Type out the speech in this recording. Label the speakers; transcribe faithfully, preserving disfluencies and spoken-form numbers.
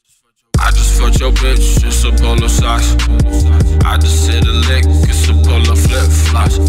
Speaker 1: I just fucked your bitch, it's a polo socks. I just hit a lick, it's a polo flip flops.